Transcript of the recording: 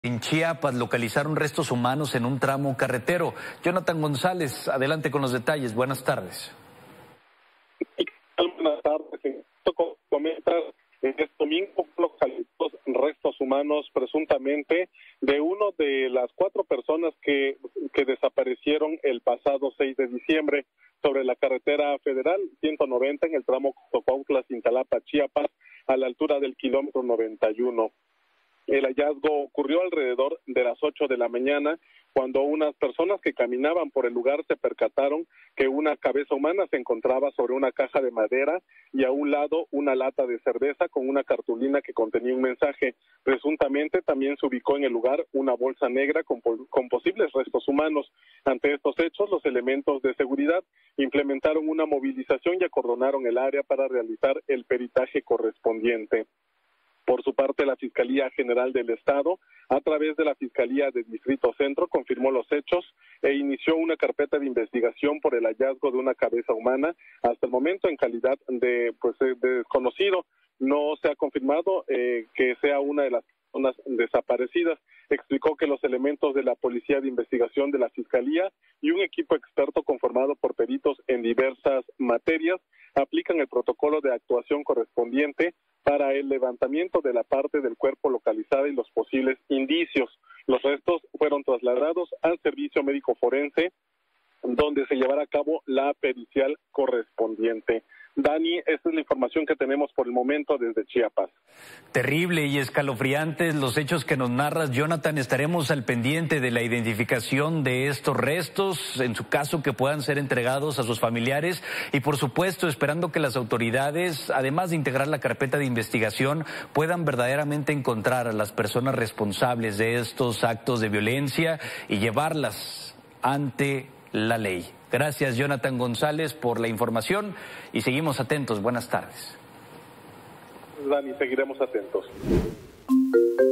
En Chiapas localizaron restos humanos en un tramo carretero. Jonathan González, adelante con los detalles. Buenas tardes. Buenas tardes. Comentas, este domingo localizados restos humanos presuntamente de uno de las 4 personas que desaparecieron el pasado 6 de diciembre sobre la carretera federal 190 en el tramo Cozocuautla-Cintalapa, Chiapas, a la altura del kilómetro 91. El hallazgo ocurrió alrededor de las 8 de la mañana, cuando unas personas que caminaban por el lugar se percataron que una cabeza humana se encontraba sobre una caja de madera y a un lado una lata de cerveza con una cartulina que contenía un mensaje. Presuntamente también se ubicó en el lugar una bolsa negra con posibles restos humanos. Ante estos hechos, los elementos de seguridad implementaron una movilización y acordonaron el área para realizar el peritaje correspondiente. Por su parte, la Fiscalía General del Estado, a través de la Fiscalía de Distrito Centro, confirmó los hechos e inició una carpeta de investigación por el hallazgo de una cabeza humana. Hasta el momento, en calidad de desconocido, no se ha confirmado que sea una de las personas desaparecidas. Explicó que los elementos de la Policía de Investigación de la Fiscalía y un equipo experto conformado por peritos en diversas materias aplican el protocolo de actuación correspondiente para el levantamiento de la parte del cuerpo localizada y los posibles indicios. Los restos fueron trasladados al servicio médico forense, donde se llevará a cabo la pericial correspondiente. Dani, esta es la información que tenemos por el momento desde Chiapas. Terrible y escalofriantes los hechos que nos narras, Jonathan. Estaremos al pendiente de la identificación de estos restos, en su caso que puedan ser entregados a sus familiares y por supuesto esperando que las autoridades, además de integrar la carpeta de investigación, puedan verdaderamente encontrar a las personas responsables de estos actos de violencia y llevarlas ante la ley. Gracias, Jonathan González, por la información y seguimos atentos. Buenas tardes. Dani, seguiremos atentos.